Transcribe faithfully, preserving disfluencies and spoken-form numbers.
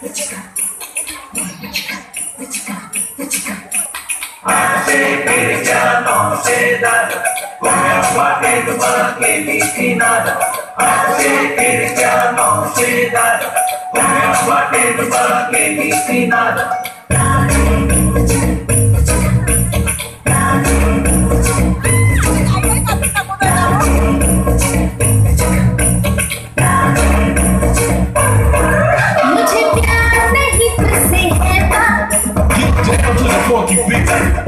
Take ya no se da, come guate tu pa que dici nada. Take ya no se da, come guate tu pa que dici nada. मुझे प्यार नहीं तुझसे है बात। Get down to the funky beat.